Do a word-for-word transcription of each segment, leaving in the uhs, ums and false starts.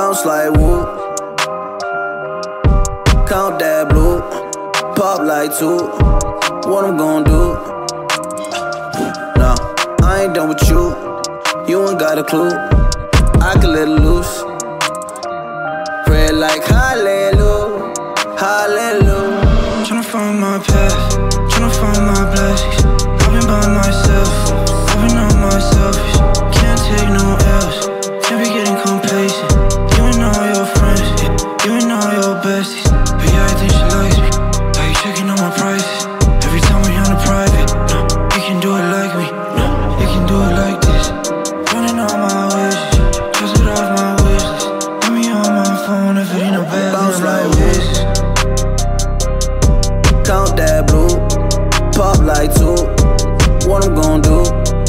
bounce like woo. Count that blue, pop like two. What I'm gon' do? Nah, I ain't done with you. You ain't got a clue. I can let it loose. Pray like hallelujah, hallelujah. Tryna find my path, tryna find my blessings. I've been by myself, I've been on myself. Can't take no else, can't be getting complacent. You and all your friends, you and all your besties. But yeah, I think she likes me. How you checking on my prices? Every time we on a private, no, you can do it like me. No, you can do it like this. Running all my wishes, just it off my wish list. Let me on my phone if it ain't no bad. Bounce like this. Count that blue, pop like two. What I'm gon' do?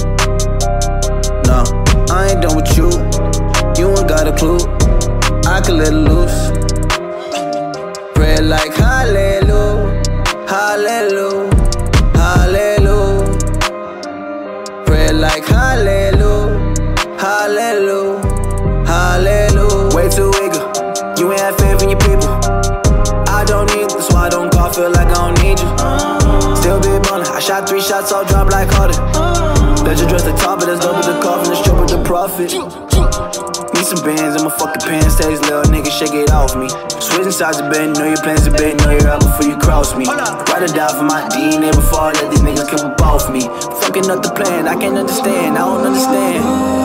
Nah, I ain't done with you. You ain't got a clue. I can let it loose. Pray like hallelujah, hallelujah, hallelujah. Pray like hallelujah, hallelujah, hallelujah. Way too eager, you ain't have faith in your people. I don't need this, why I don't call, feel like I don't need you. Still be ballin', I shot three shots, all drop like Harden. Let you dress the top, but that's dope with the coffin, the strip with the profit. Need some bands in my fucking pants, taste little nigga, shake it off me. Switching sides of bed, know your plans a bit, know you're out before you cross me. Ride or die for my D N A before I let these niggas come up off me. Fucking up the plan, I can't understand, I don't understand.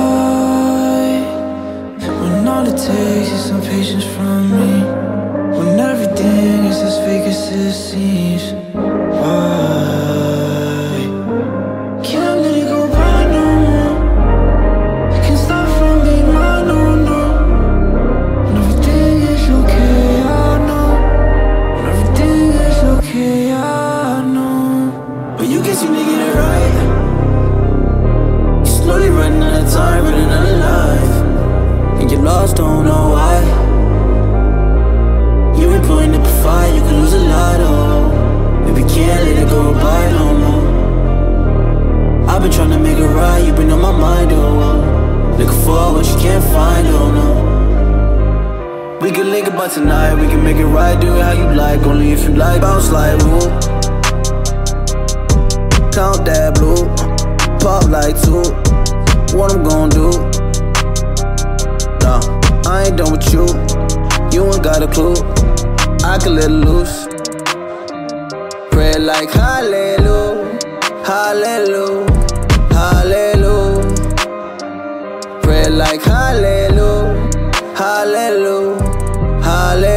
When all it takes is some patience from me, when everything is as fake as it seems. Why can't let it go by no more? I can't stop from being mine, no, no. When everything is okay, I know. When everything is okay, I know. But you guess you nigga get it right. You slowly running out of time, running out of life. And you lost, don't know why. You ain't putting up a fight, you can lose a lot, oh. Maybe can't let it go by no more. I've been trying to make it right, you've been on my mind, oh. Looking for what you can't find, oh no. We can link about tonight, we can make it right, do it how you like, only if you like. Bounce like woo. Count that blue, pop like two. What I'm gon' do? Nah, I ain't done with you. You ain't got a clue. I can let it loose. Pray like hallelujah, hallelujah, hallelujah. Pray like hallelujah, hallelujah, hallelujah.